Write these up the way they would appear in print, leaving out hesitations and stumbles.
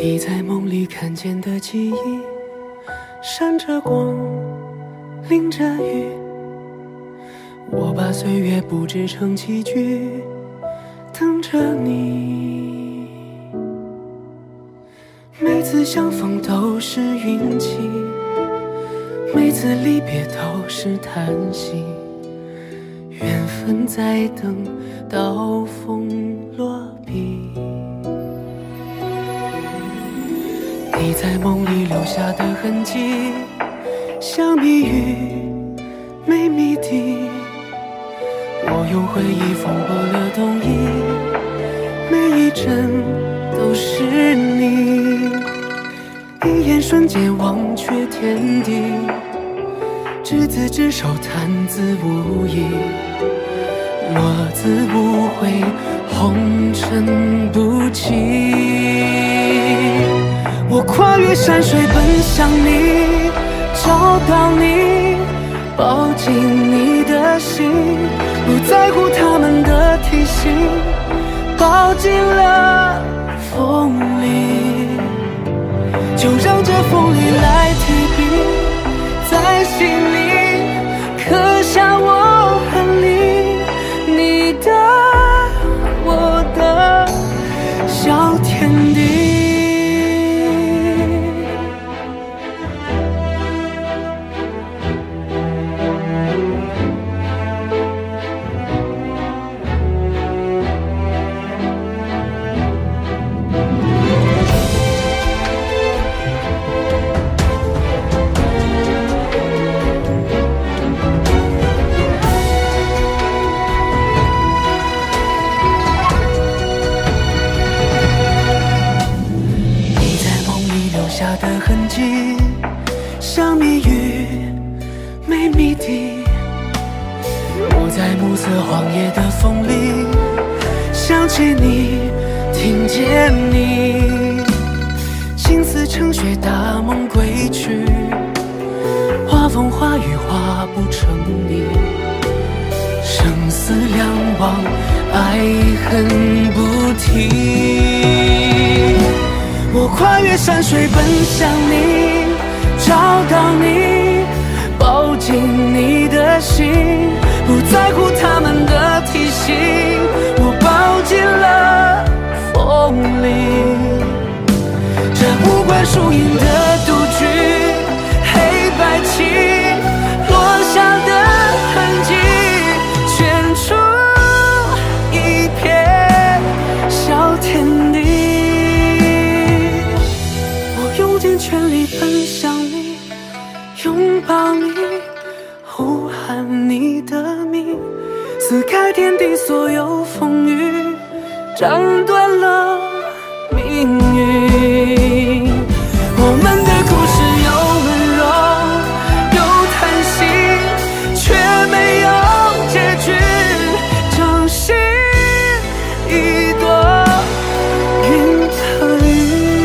你在梦里看见的记忆，闪着光，淋着雨。我把岁月布置成棋局，等着你。每次相逢都是运气，每次离别都是叹息。缘分在等刀锋落笔。你在梦里留下的痕迹，像谜语没谜底。我用回忆缝过了冬衣，每一针都是你。一眼瞬间忘却天地，执子之手，弹字无意，落字无悔，红尘不弃。我跨越山水奔向你，找到你，抱紧你的心，不在乎他们的提醒，抱进了风里，就让这风里来提笔，在心里刻下我和你，你的我的小天地。的痕迹，像谜语没谜底。我在暮色荒野的风里，想起你，听见你，心思成雪，大梦归去，画风画雨画不成你，生死两忘，爱恨不提。我跨越山水奔向你，找到你，抱紧你的心，不在乎他们的提醒，我抱进了风里。这无关输赢的赌局，黑白棋落下的痕迹，圈出一片小天地。尽全力奔向你，拥抱你，呼喊你的名，撕开天地所有风雨，斩断了命运。我们的故事有温柔，有叹息，却没有结局，掌心一朵云和雨。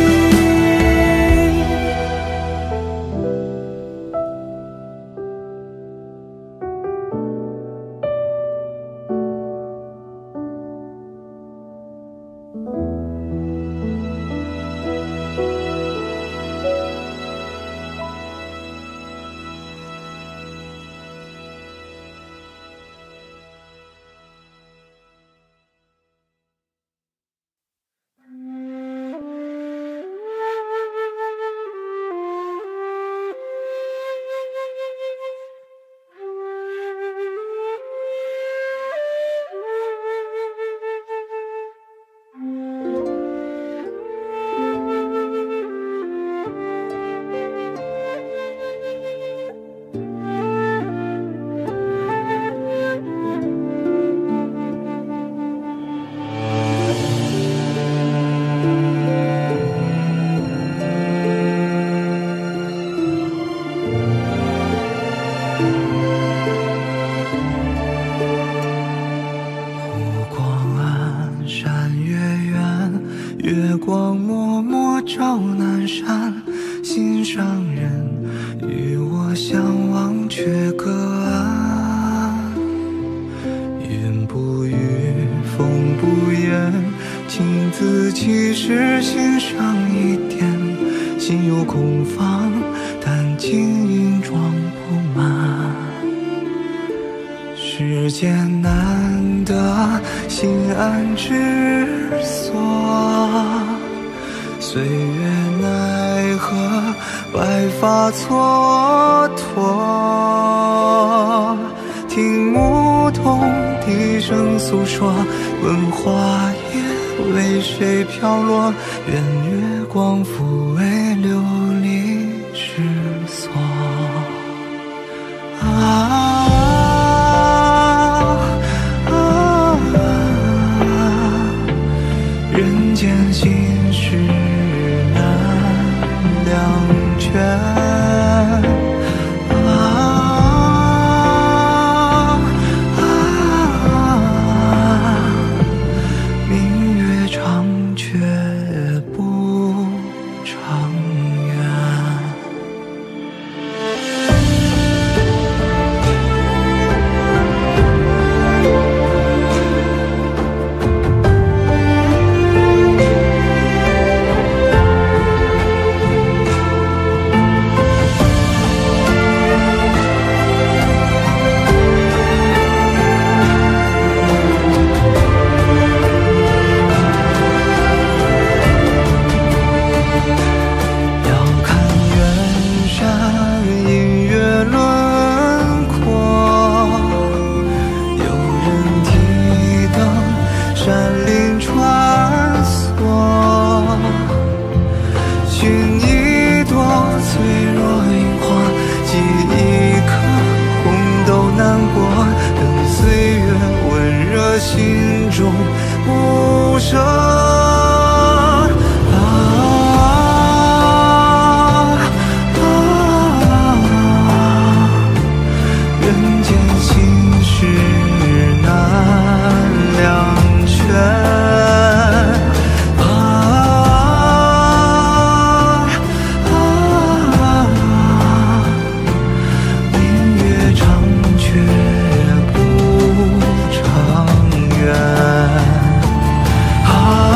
月光默默照南山，心上人与我相望却隔岸。云不语，风不言， 醒自己时欣赏一点，心有空放，但晶莹装不满。世间难得心安之所，岁月奈何白发蹉跎。听牧童低声诉说，问花叶为谁飘落，愿月光抚慰流离失所。人间心事难两全。心中不舍。人间心事难两全。明月长却不长远。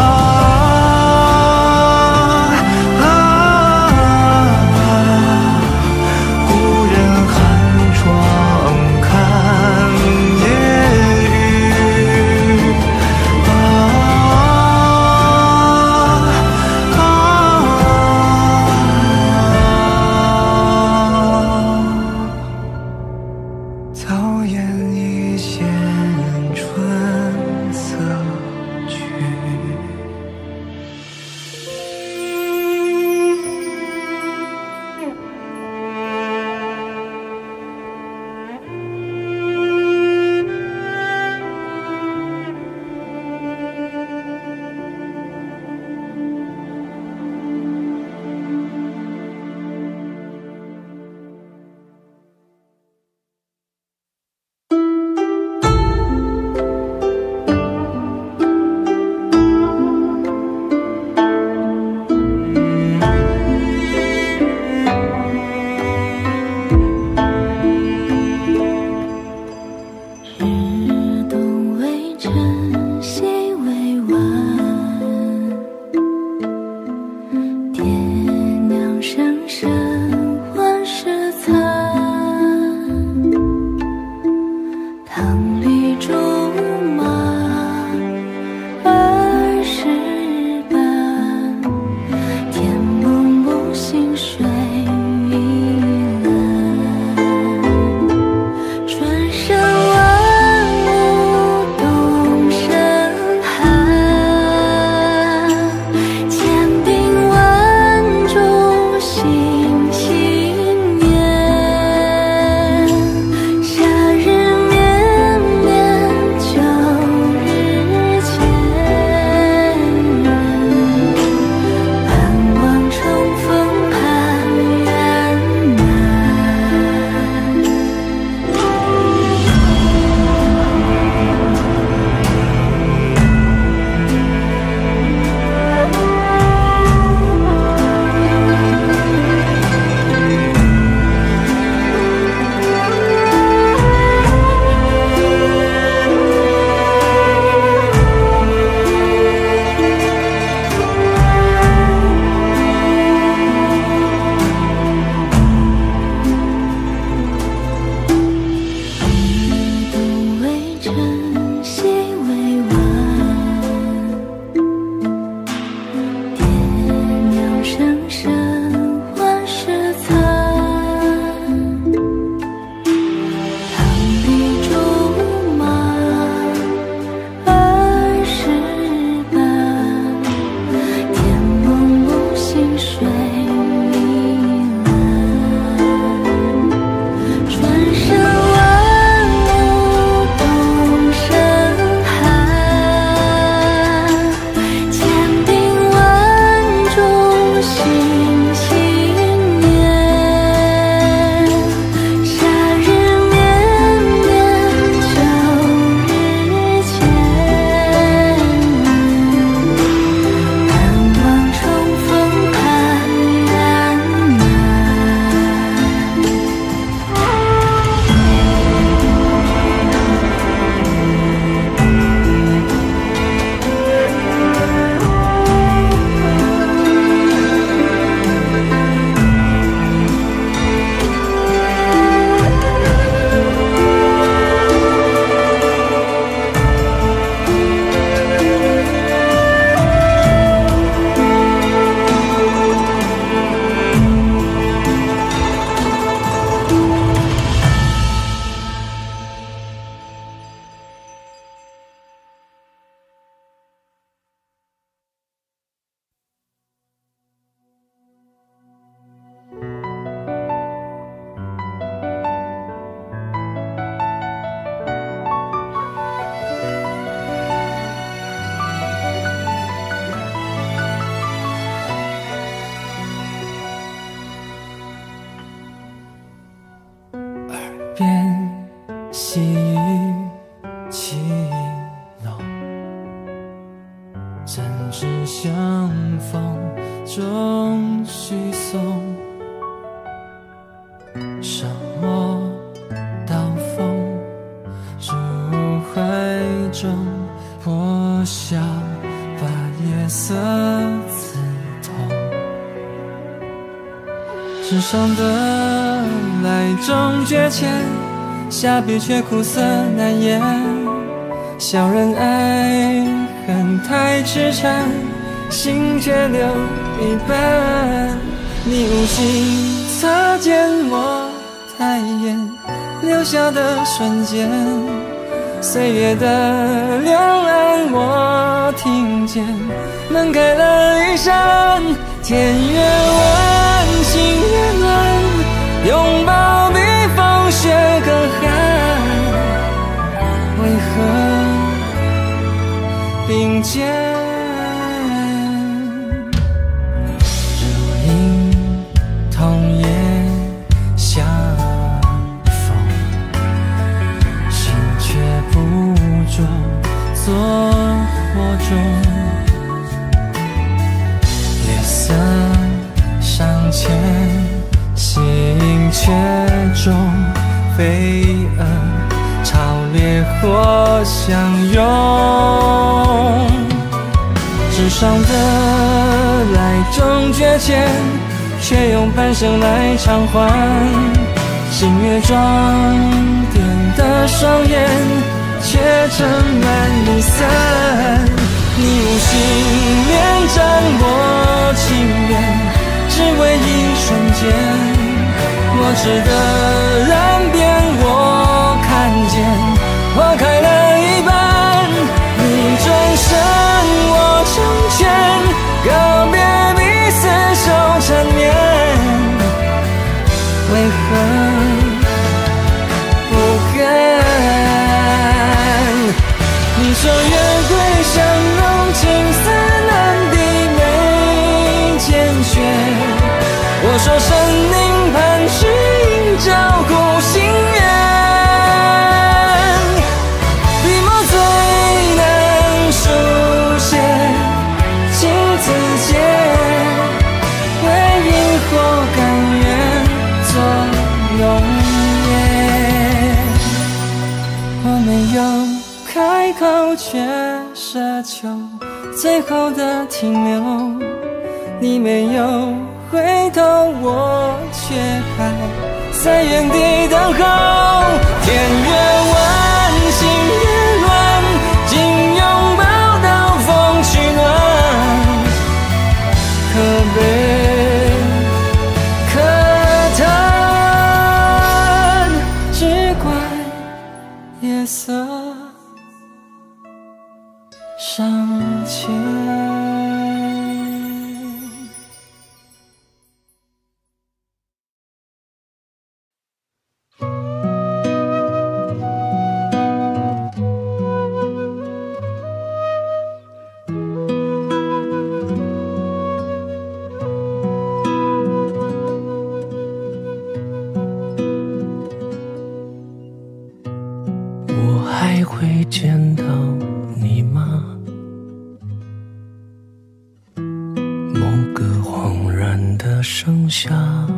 针指相逢终须送，伤我刀锋，入怀中破晓，把夜色刺痛。纸上的来终觉浅，下笔却苦涩难言。小人爱恨太痴缠，心却留一半。你无心擦肩我抬眼，留下的瞬间，岁月的两岸我听见。门开了一扇，天越晚，心越暖，拥抱比风雪更寒。为何并肩？如影同夜相逢，心却不着做火中。夜色尚浅，心却中飞蛾潮烈火相拥。纸上的来终觉浅，却用半生来偿还。星月装点的双眼，却盛满离散。你无心恋战我情愿，只为一瞬间。我值得染遍我看见，花开了一半，你转身我成全，告别彼此手缠绵。为何不甘？你说月桂香浓，青丝难抵眉间雪。我说生凝磐石映照孤心愿，笔墨最难书写情字节，为萤火甘愿做永夜。我没有开口，却奢求最后的停留。你没有回头，我却还在原地等候。天越晚，心越乱，紧拥抱到风取暖。可悲可叹，只怪夜色尚浅。 还会见到你吗？某个恍然的盛夏，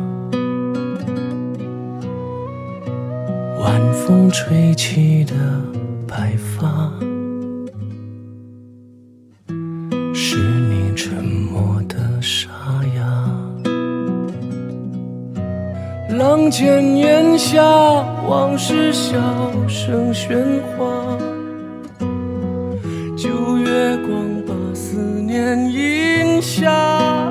晚风吹起的白发，是你沉默的沙哑。浪尖檐下，往事小声喧哗，旧月光把思念印下，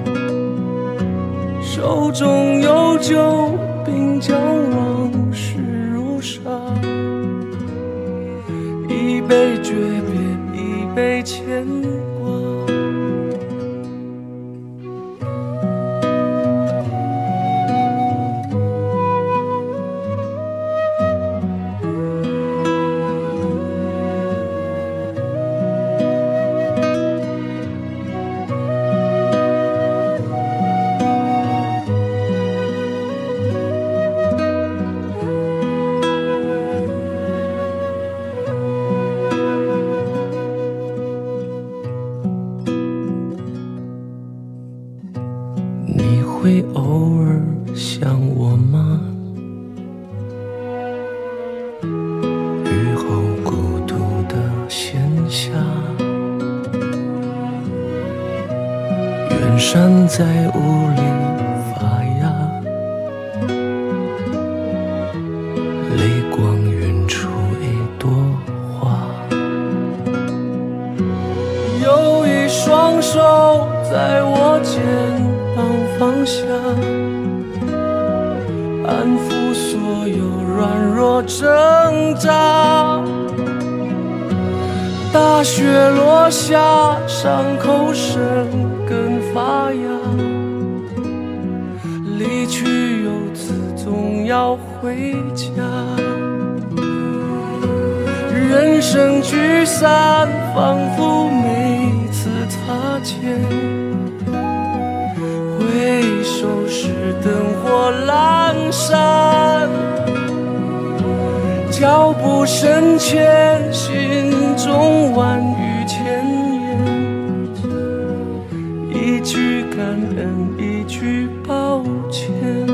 手中有酒，并将往事如沙，一杯诀别，一杯牵挂。 会偶尔想我吗？雨后孤独的闲暇，远山在雾里发芽，泪光晕出一朵花。有一双手在我肩膀放下，安抚所有软弱挣扎。大雪落下，伤口生根发芽，离去游子总要回家。人生聚散，仿佛每次擦肩，回首时灯火阑珊。脚步深浅，心中万语千言，一句感恩，一句抱歉。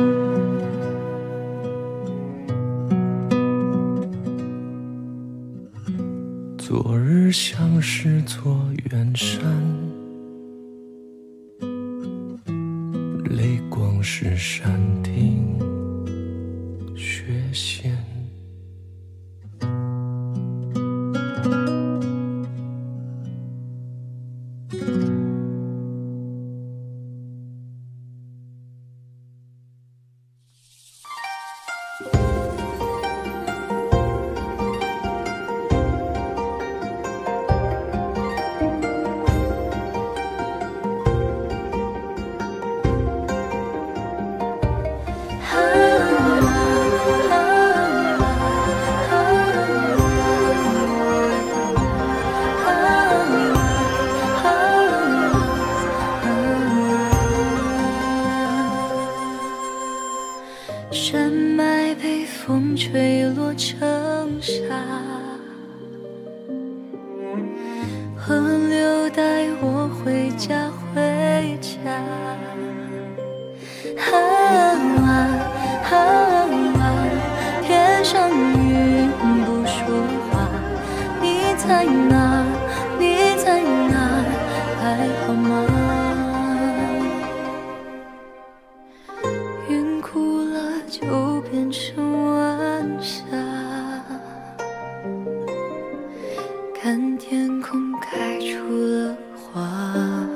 昨日像是座远山，泪光是山顶雪线。 山脉被风吹落成沙，河流带我回家回家。天上云不说话，你在哪？你在哪？还好吗？云哭了就变成晚霞，看天空开出了花。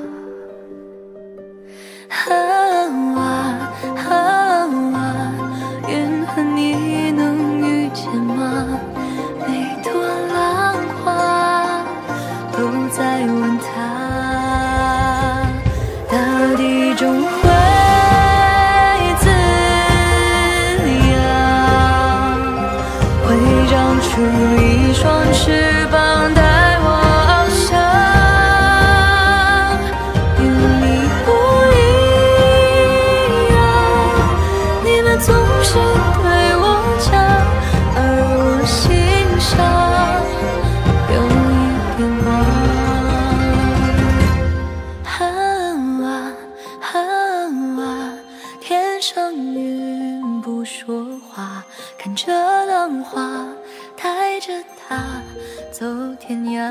云和你能遇见吗？每朵浪花都在问他，大地中会滋养，会长出一双翅膀带我翱翔。与你不一样，你们总是对我讲，而我心上有一点慌。天上云不说话，看着浪花，带着它走天涯。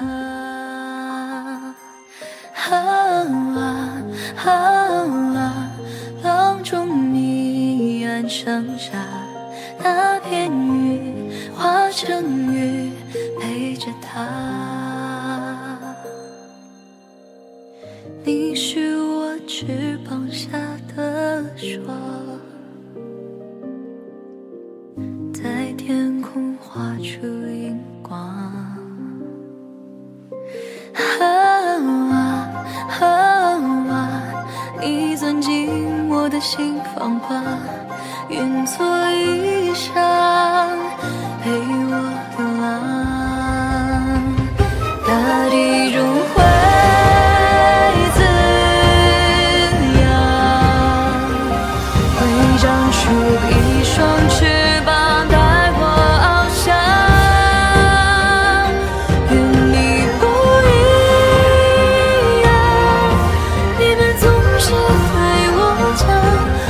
浪中迷岸上沙，那片云化成雨陪着它。你是我翅膀下的霜，在天空画出荧光。你钻进我的心房吧，愿做衣裳陪我流浪。大地中会滋养，会长出一双翅膀带我翱翔。愿你不一样，你们总是对我讲，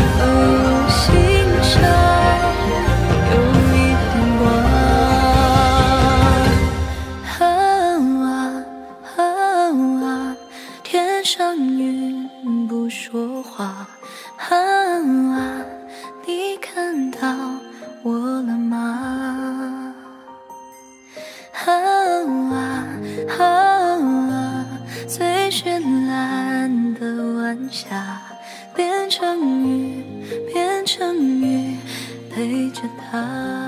上云不说话。你看到我了吗？最绚烂的晚霞，变成雨，变成雨，陪着他。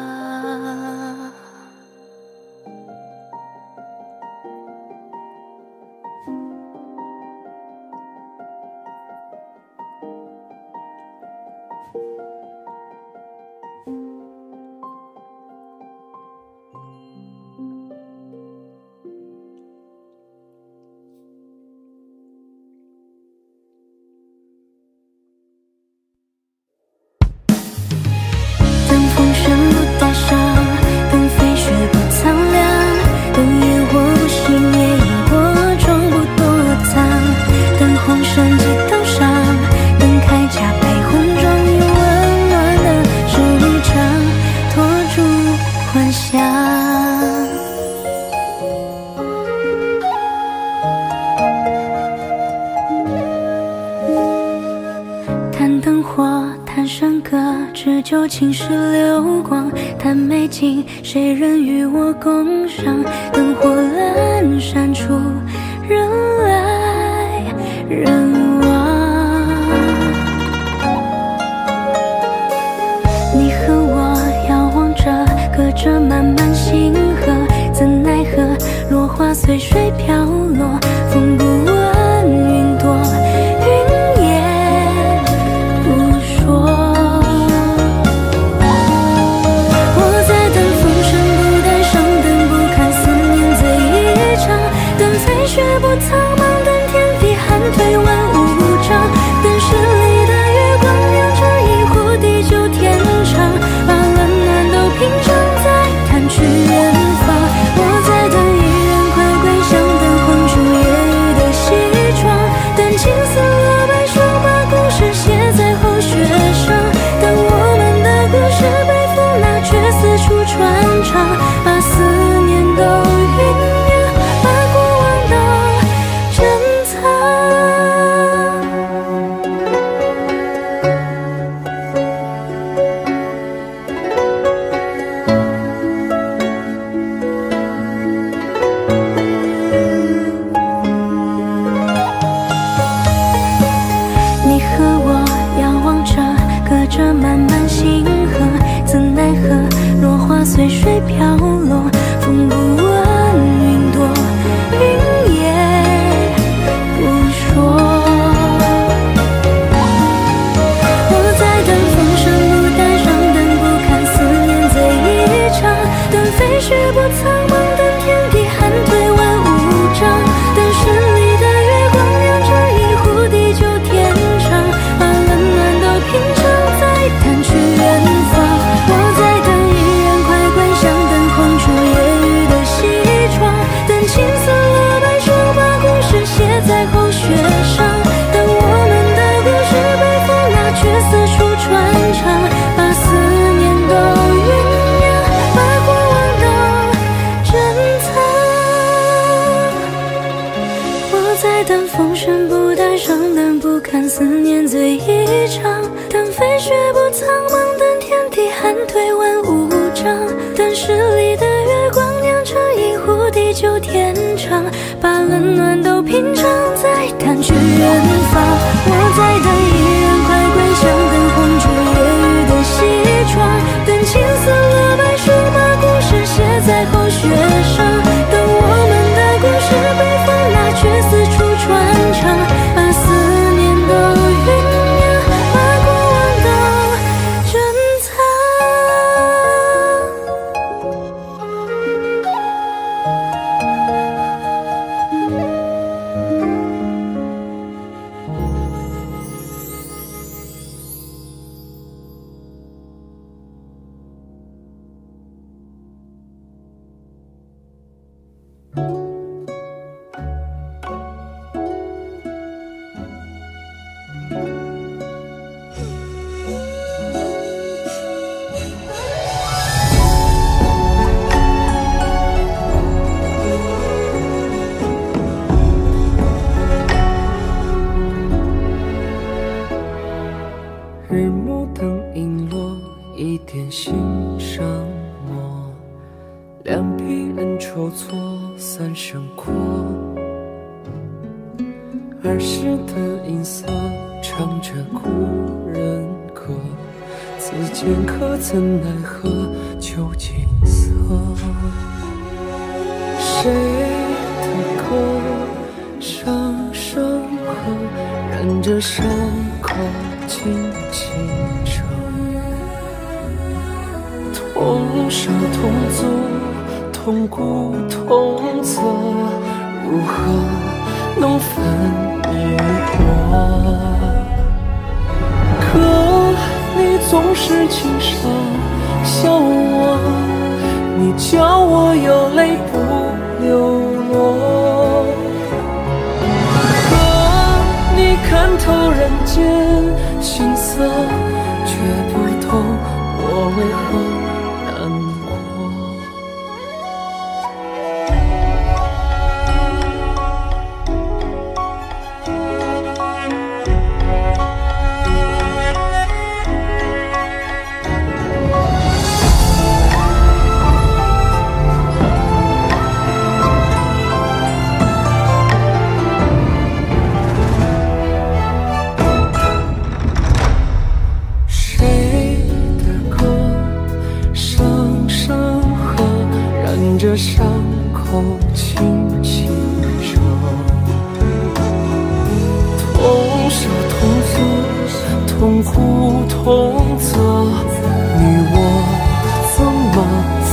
旧情是流光，叹美景，谁人与我共赏？灯火阑珊处，人来人往。你和我遥望着，隔着漫漫星河，怎奈何落花随水飘落，风不问云多，云也不说。雪不苍茫，等天地寒退万物章。等十里的月光亮着一壶地久天长，把冷暖都品尝，再弹去远方。我在等一人快归乡，等红烛夜雨的西窗，等青丝落白霜，把故事写在后雪上。等我们的故事被风拿，却四处传唱，把思念都酝酿。随水飘落，风不问云多，云也不说。我在等风声不带上，等不看思念醉一场，等飞雪不苍茫，等天地寒退万物章，等十里的月光亮着一壶地久天长，把冷暖都品尝，再弹去远方。我在等等红烛夜雨的西窗，等青丝落白霜，把故事写在后雪上。等我们的故事被风拿，却四处传唱，把思念都酝酿，把过往都珍藏。我在等风声不带上，等不看思念醉一场，等飞雪不苍茫，等天地寒退万物章，等十里的月光亮着一壶地久天长，把冷暖都品尝，再弹去远方。我在等一人快归乡，等红烛夜雨的西窗，等青丝落白霜，把故事写在后雪上。等我们的故事被风拿，却四处传唱，把思念都酝酿，把过往都珍藏。 儿时的音色，唱着故人歌，此间可曾奈何旧景色？谁的歌声声和，染着伤口轻轻扯，同手同足，同顾同责，如何能分你我？可你总是轻声笑我，你叫我有泪不流落。可你看透人间心色，却不懂我为何难过。这伤口轻轻扯，同手同足，同哭同责，你我怎么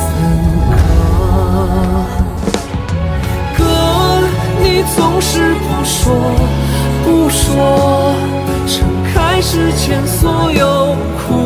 分割？歌，你总是不说不说，撑开世间所有苦。